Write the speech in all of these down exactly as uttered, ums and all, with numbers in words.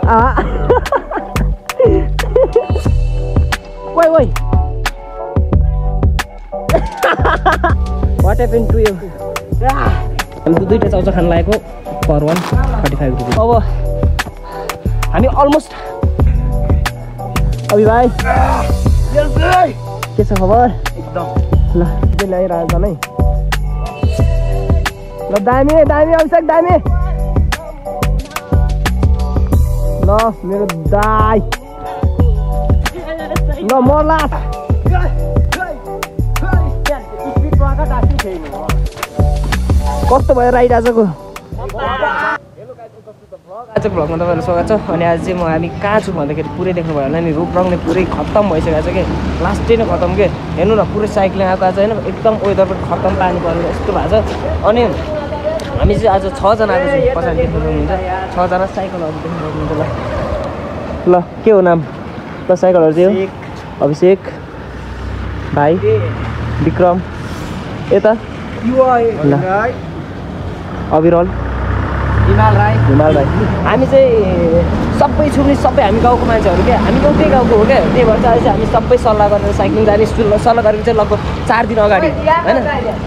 Ah. Wait, wait. What happened to you? हामी त दुईटा चाउचा खान लागेको पर वान थर्टी फाइभ रुपिस। अब हामी अलमोस्ट अभि भाइ के छ खबर? एकदम ल ल्याइरहेको छ नै ल दामी दामी अभिषेक दामी ल मेरो दाइ ल मर्ला कस्तो भयो राइड आजको? आजको भ्लगमा तपाईँहरू स्वागत छ। अनि आज चाहिँ म हामी कहाँ छु भन्दाखेरि पुरै देख्नु भयो होला नि रूपरङ नै पुरै खत्तम भइसकेको छ कि लास्टै नै खत्तम के हेर्नु न पुरै साइक्लिङ आएको आज होइन एकदम वेदर पनि खत्तम पानी परेर यस्तो भएको छ। अनि हामी चाहिँ आज छजना आएको छौँ पछाडि देख्नु सक्नुहुन्छ छजना साइकलहरू देख्नु सक्नुहुन्छ। ल ल के हो नाम? ल साइकलहरू चाहिँ हो अभिषेक भाइ विक्रम यता अविरल हिमाल राई हिमाल राई हामी चाहिँ सबै छौँ नि सबै हामी गाउँको मान्छेहरू क्या हामी एउटै गाउँको हो क्या त्यही भएर चाहिँ हामी सबै सल्लाह गरेर साइक्लिङ जाने सल्लाह गरेको चाहिँ लगभग चार दिन अगाडि होइन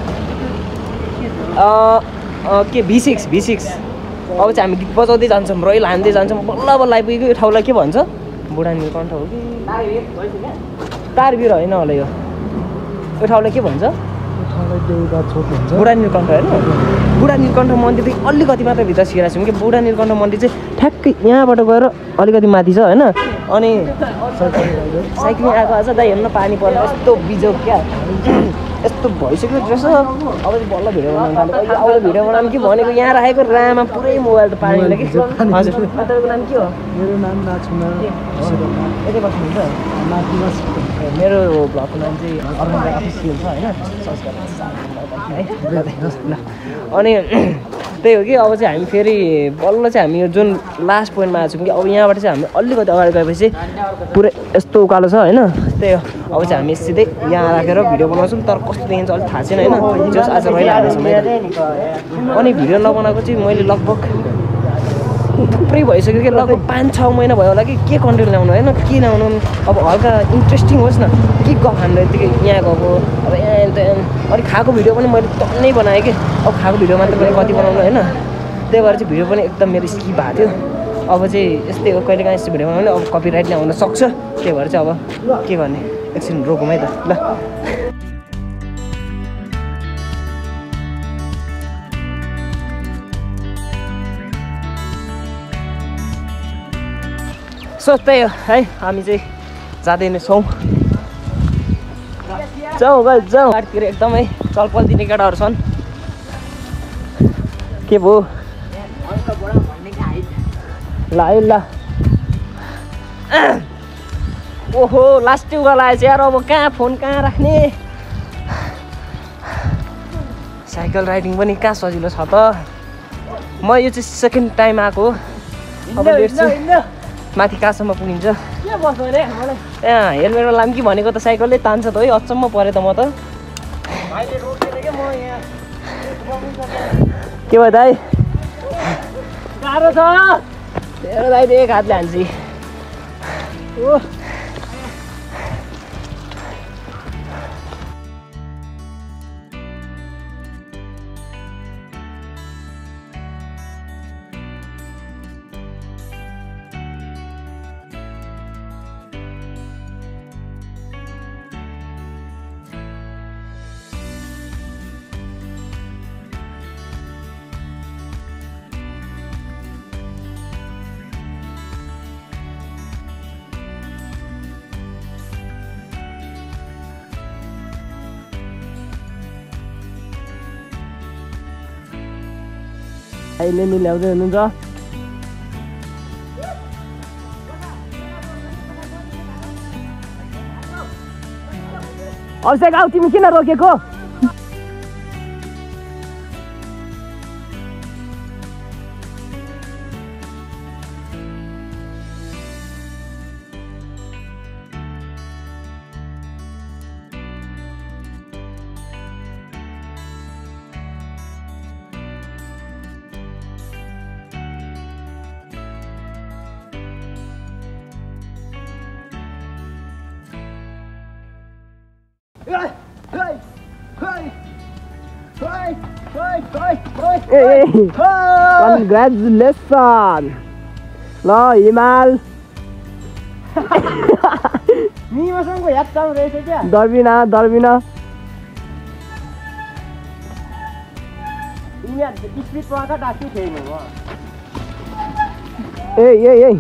के भी सिक्स भी सिक्स अब चाहिँ हामी गीत बजाउँदै जान्छौँ रैल हान्दै जान्छौँ बल्ल बल्ल आइपुगेको यो ठाउँलाई के भन्छ? बुढा नीलकण्ठ हो कि तारवीर होइन होला यो यो ठाउँलाई के भन्छ? बुढा नीलकण्ठ होइन बुढा नीलकण्ठ मन्दिरदेखि अलिकति मात्र भित्र छिरेको छौँ कि बुढा नीलकण्ठ मन्दिर चाहिँ ठ्याक्कै यहाँबाट गएर अलिकति माथि छ होइन। अनि साइक्लिङ आएको आज दाइ हेर्नु पानी पर्छ यस्तो बिजोग क्या यस्तो भइसक्यो रहेछ। अब चाहिँ बल्ल भिडियो बनाउनु थाल्यो अब भिडियो बनाउनु कि भनेको यहाँ राखेको रामा पुरै मोबाइल त पानीले कि हजुर। तपाईँको नाम के हो? मेरो नाम नाचुना यतै बस्नुहुन्छ? मेरो भ्लगको नाम चाहिँ अर्पण अफिसियल छ होइन संस्कार अनि त्यही हो कि अब चाहिँ हामी फेरि बल्ल चाहिँ हामी यो जुन लास्ट पोइन्टमा आएको छौँ कि अब यहाँबाट चाहिँ हामी अलिकति अगाडि गएपछि पुरै यस्तो उकालो छ होइन त्यही हो। अब चाहिँ हामी सिधै यहाँ राखेर भिडियो बनाउँछौँ तर कस्तो देखिन्छ अलिक थाहा छैन होइन जस आज रहिला हाल्दैछौँ है। अनि भिडियो नबनाएको चाहिँ मैले लगभग थुप्रै भइसक्यो कि लगभग पाँच छ महिना भयो होला कि के कन्टेन्ट ल्याउनु होइन के ल्याउनु अब हल्का इन्ट्रेस्टिङ होस् न के गफ हान्नु यत्तिकै यहाँ गएको अब यहाँ अलिक खाएको भिडियो पनि मैले टन्नै बनाएँ कि अब खाएको भिडियो मात्र पनि कति बनाउनु होइन त्यही भएर चाहिँ भिडियो पनि एकदम मेरो स्किप भएको थियो। अब चाहिँ यस्तै हो कहिले काहीँ यस्तो भिडियो बनाउने अब कपिराइट नै आउन सक्छ त्यही भएर चाहिँ अब के गर्ने एकछिन रोकौँ है त ल। सो त्यही हो है हामी चाहिँ जाँदै नै छौँ जाउँ भाइ जाउँ बाटोतिर एकदमै चलपल दिने केटाहरू छन् के भयो ल है ल ओहो लास्टै उकालो आएछ यार अब कहाँ फोन कहाँ राख्ने साइकल राइडिङ पनि कहाँ सजिलो छ त म यो चाहिँ सेकेन्ड टाइम आएको अब हेर्छु माथि कहाँसम्म पुगिन्छ यहाँ हेलमेटमा लाम कि भनेको त साइकलले तान्छ त है अचम्म पऱ्यो त म त के भयो दाइ गाह्रो छ तेरो दाइ एक हातले हान्छ अहिले नि ल्याउँदै हुनुहुन्छ अभिषेक आऊ तिमी किन रोकेको? कन्ग्रेचुलेसन ल हिमाल निमासँग याद चाउ रहेछ क्या दर्बिना दर्बिना यहाँ स्पिड पाउँदा डाक्छु छैन म ए ए ए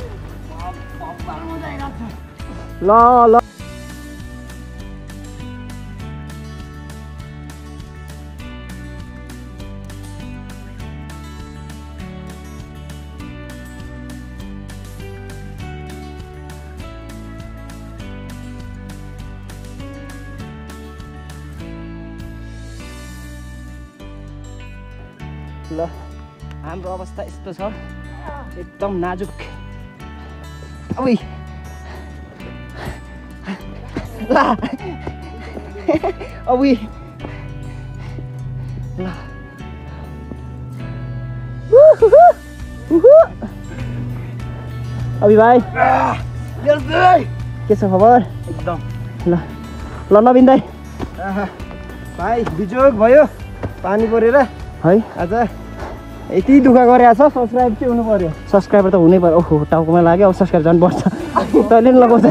ल ल ल हाम्रो अवस्था यस्तो छ एकदम नाजुक ओइ ल ओइ ल अबि भाइ के छ खबर एकदम ल ल नबिन दाइ भाइ बिजोग भयो पानी परेर है आज यति दुःख गरेको छ सब्सक्राइब चाहिँ हुनु पर्यो सब्सक्राइबर त हुनै पर्यो ओहो टाउकोमा लाग्यो अब सब्सक्राइब जानु पर्छ तैँले पनि लगाउँछ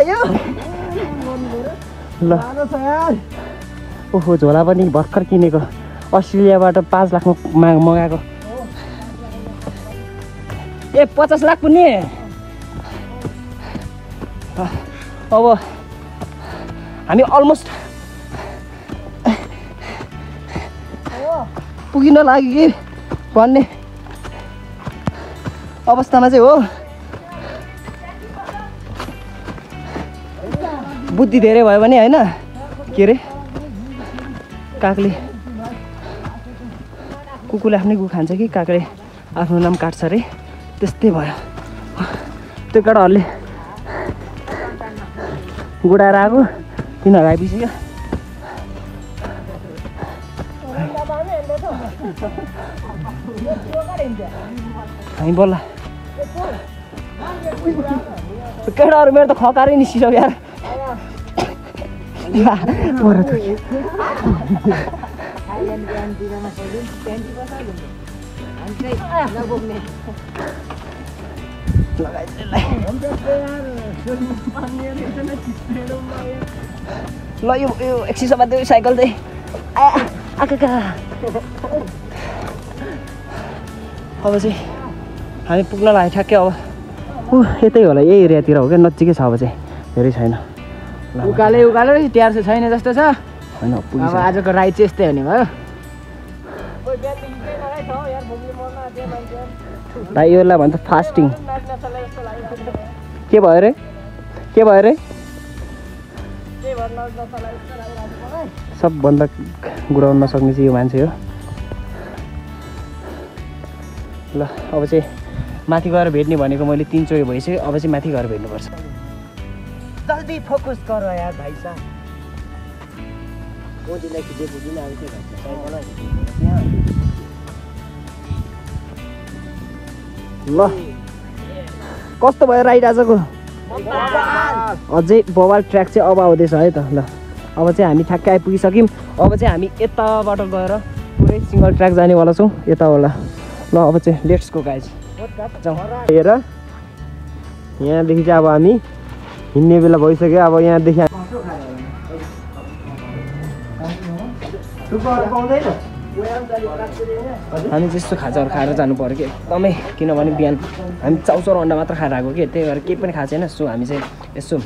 ल ओहो झोला पनि भर्खर किनेको अस्ट्रेलियाबाट पाँच लाखमा मगाएको ए पचास लाख पनि अब हामी अलमोस्ट पुगिन लाग्यो कि भन्ने अवस्थामा चाहिँ हो बुद्धि धेरै भयो भने होइन के अरे कागले कुकुरले आफ्नै गु खान्छ कि कागले आफ्नो नाम काट्छ अरे त्यस्तै भयो त्यो केटाहरूले गुडाएर आएको तिनीहरू आइपुग्यो हामी बोल्ला केटाहरू मेरो त खकारै निस्किसक्यो यार ल यो एकछिन समय त्यो साइकल चाहिँ आका अब चाहिँ हामी पुग्न लाग्यो ठ्याक्कै अब ऊ यतै होला यही एरियातिर हो क्या नजिकै छ अब चाहिँ धेरै छैन उकालै उकालो तिहार चाहिँ छैन जस्तो छ होइन अब आजको राइड चाहिँ यस्तै हुने भयो भाइ योलाई भन्छ फास्टिङ के भयो रे के भयो रे सबभन्दा गुडाउन नसक्ने चाहिँ यो मान्छे हो ल अब चाहिँ माथि गएर भेट्ने भनेको मैले तिनचोटि भइसक्यो अब चाहिँ माथि गएर भेट्नुपर्छ जल्दी फोकस गर यार भाइ साहब मोदीलाई खिचेको दिन अब के भन्छ ल कस्तो भयो राइड आजको अझै बवाल ट्र्याक चाहिँ अब आउँदैछ है त ल अब चाहिँ हामी ठ्याक्कै आइपुगिसक्यौँ अब चाहिँ हामी यताबाट गएर पुरै सिङ्गल ट्र्याक जानेवाला छौँ यता होला ल अब चाहिँ लेट्स गो गाइज जाउँ हेर यहाँदेखि चाहिँ अब हामी हिँड्ने बेला भइसक्यो अब यहाँदेखि हामी त्यस्तो खाजाहरू खाएर जानु पऱ्यो कि एकदमै किनभने बिहान हामी चाउचाउ अन्डा मात्र खाएर आएको कि त्यही भएर केही पनि खाएको छैन सो हामी चाहिँ यसो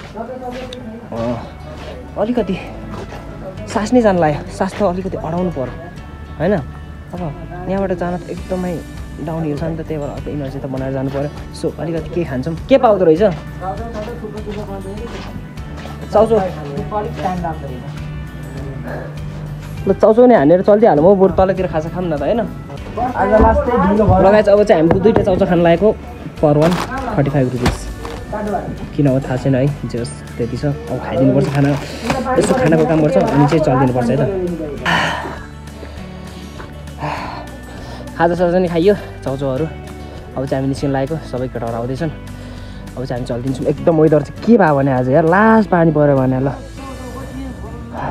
अलिकति सास नै जानु लाग्यो सास त अलिकति अडाउनु पर्यो होइन अब यहाँबाट जान त एकदमै डाउन हिल छ नि त त्यही भएर अर्को इनर्जी त बनाएर जानु पऱ्यो सो अलिकति के खान्छौँ के पाउँदो रहेछ चाउचाउ ल चाउचाउ नै हानेर चल्दिहालौँ म बरु तलतिर खाजा खाऊँ न त होइन लगाएछ अब चाहिँ हामी दुईवटा चाउचाउ खान लागेको पर वान थर्टी फाइभ रुपिस किन हो थाहा छैन है जस त्यति छ अब खाइदिनुपर्छ खाना यसो खानाको काम गर्छ अनि चाहिँ चलिदिनुपर्छ है त खाजा साजा नि खाइयो चाउचाउहरू अब चाहिँ हामी निस्किन लागेको सबै केटाहरू आउँदैछन् अब चाहिँ हामी चलिदिन्छौँ एकदम वेदर चाहिँ के भयो भने आज यार लास्ट पानी पऱ्यो भने ल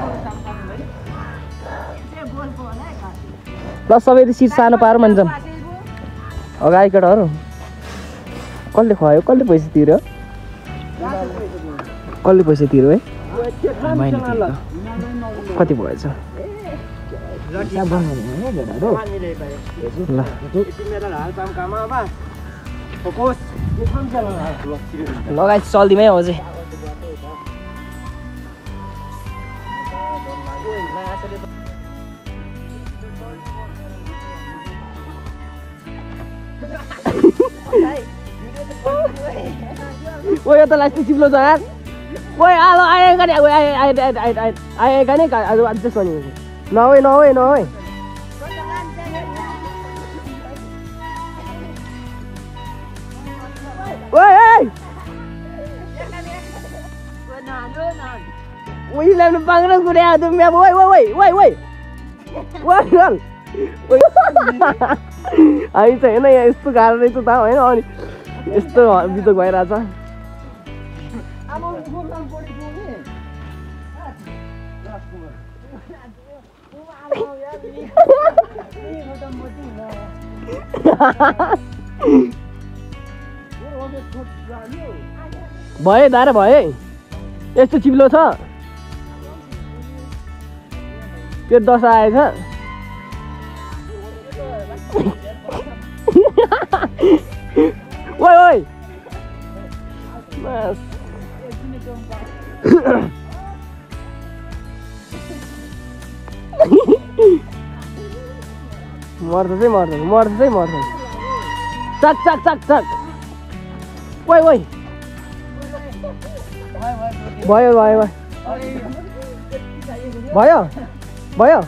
ल सबैले सिट सानो पारौँ भन्छन् अगाडि केटाहरू कसले खुवायो कसले पैसा तिर्यो कसले पैसा तिर्यो है कति भएछ लगाइ चल्दिमै हो चाहिँ Woi, itu lasti ciplo jangan. Woi, alo, ayo kan, ayo, ayo, ayo, ayo, ayo, ayo kan, ayo, adjust kan ini. No way, no way, no way. Woi, hey. Woi, lem panggilan gue dia tuh, ya, woi, woi, woi, woi, woi, woi, woi. Ayo, saya ini ya, itu karena itu tahu, ini orang. यस्तो बिजोग भइरहेछ भयो दारा भयो यस्तो चिप्लो छ त्यो दशा आएछ Woi, woi. Mas. मर्छ चाहिँ मर्छ मर्छ चाहिँ मर्छ चक चक चक चक वै वै भयो भयो भयो भयो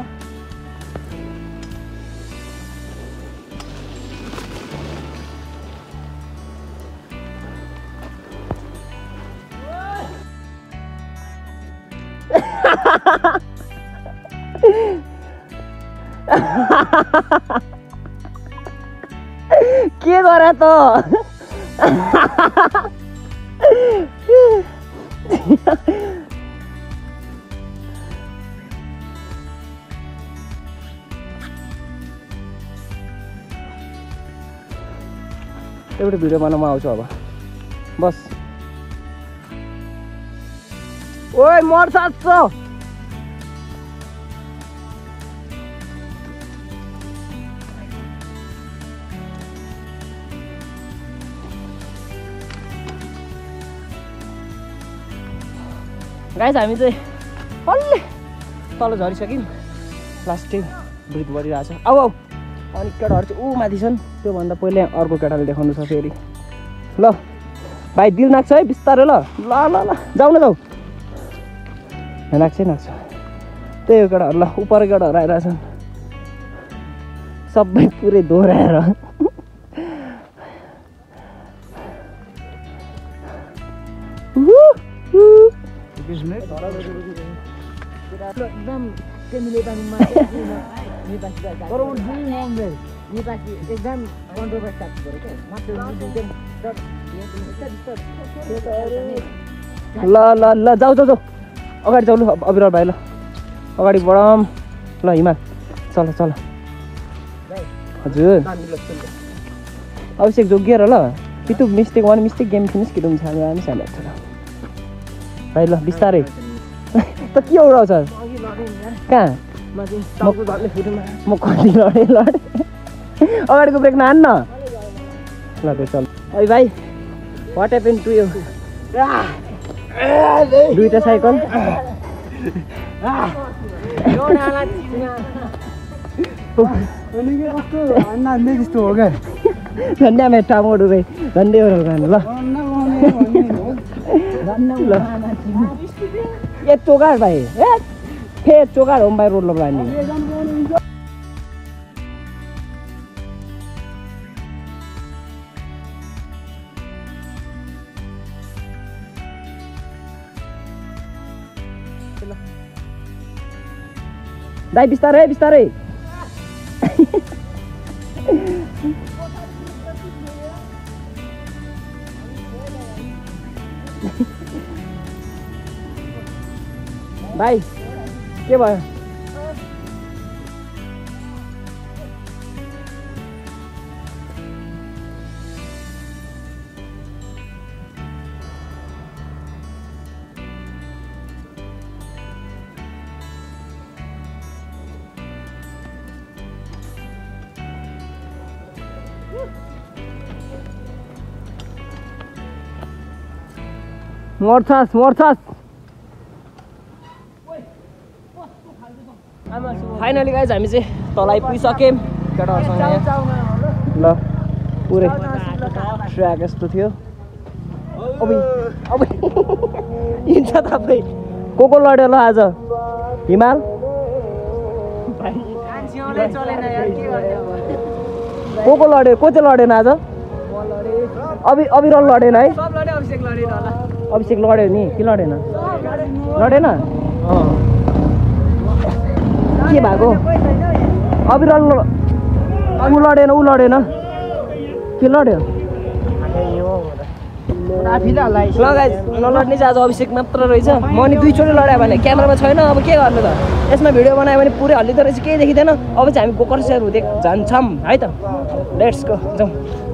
के गरे त एउटा भिडियो बनाउन आउँछु अब बस ओइ मर्छ गाइस हामी चाहिँ अलि तल झरिसक्यौँ लास्टै ब्रिथ बढिरहेछ आऊ आऊ अनि केटाहरू चाहिँ ऊ माथि छन् त्योभन्दा पहिले अर्को केटाले देखाउनु छ फेरि ल भाइ दिल नाग्छ है बिस्तारै ल ल ल ल जाऊ न जाऊ नाग्छै नाग्छ त्यही हो केटाहरू ल उपर केटाहरू आइरहेछन् सबै पुरै दोहोऱ्याएर एकदम त्यसले पानीमा एकदम ल ल ल जाऊ जाऊ जाऊ अगाडि जाऊ ल अविरल भाइ ल अगाडि बढाउँ ल हिमाल चल चल हजुर अभिषेक जोगिएर ल पितु mistake one mistake game finish कि रुम छाने हामी सानो छ भाइ ल बिस्तारै त के उडाउँछ कहाँ म कति लडेँ लडेँ अगाडिको ब्रेक नहान् न ल त्यो चल है भाइ वाट ह्यापन टु यु दुईटा साइकल जस्तो हो क्या धन्य मेटा मोडु रे धन्य ल ए चोगार भाइ ए फे चोगार होम बाई रोड लब्लानी दाइ बिस्तारै बिस्तारै भाइ के भयो मर्छस् मर्छस् फाइनली गाइज हामी चाहिँ तल आइपुगिसक्यौँ केटाहरूसँग यहाँ ल पुरै ट्र्याक यस्तो थियो अब अब हिँड्छ तपाईँ को को लड्यो ल आज हिमाल को को लड्यो को चाहिँ लडेन आज अभि अविरल लडेन है अभिषेक लड्यो नि कि लडेन लडेन के भएको अविरल ऊ लडेन ऊ लडेन के लड्यो ल गाइस नलड्ने चाहिँ आज अभिषेक मात्र रहेछ म नि दुईचोटि लड्यो भने क्यामेरामा छैन अब के गर्नु त यसमा भिडियो बनायो भने पुरै हल्लिँदो रहेछ केही देखिँदैन अब चाहिँ हामी गोकर्सियर हुँदै जान्छौँ है त लेट्स गो जाउँ